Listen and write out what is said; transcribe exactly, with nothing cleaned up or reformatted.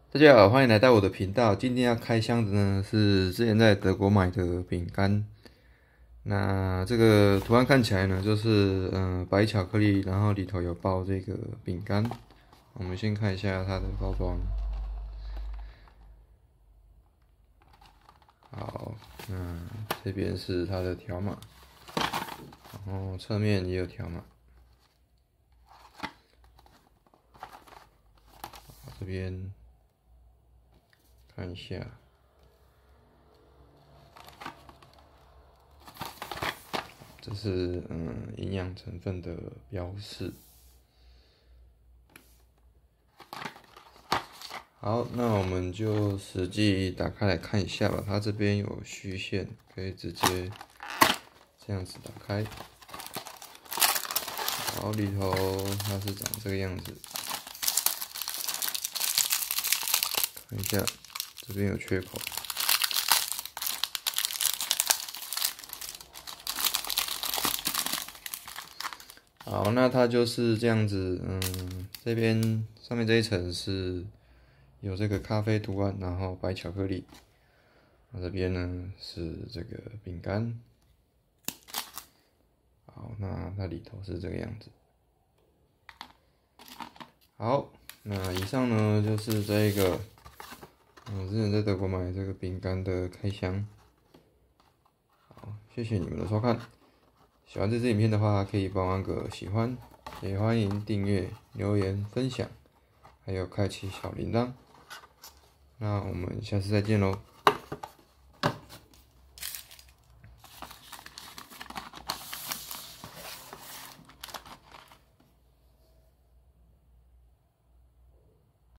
大家好，欢迎来到我的频道。今天要开箱的呢是之前在德国买的饼干。那这个图案看起来呢，就是嗯、呃、白巧克力，然后里头有包这个饼干。我们先看一下它的包装。好，那这边是它的条码，然后侧面也有条码。这边看一下。这是嗯营养成分的标示。好，那我们就实际打开来看一下吧。它这边有虚线，可以直接这样子打开。好，里头它是长这个样子。看一下，这边有缺口。好，那它就是这样子，嗯，这边上面这一层是有这个咖啡图案，然后白巧克力，那这边呢是这个饼干。好，那它里头是这个样子。好，那以上呢就是这个，我之前在德国买这个饼干的开箱。好，谢谢你们的收看。喜欢这支影片的话，可以帮我按个喜欢，也欢迎订阅、留言、分享，还有开启小铃铛。那我们下次再见喽。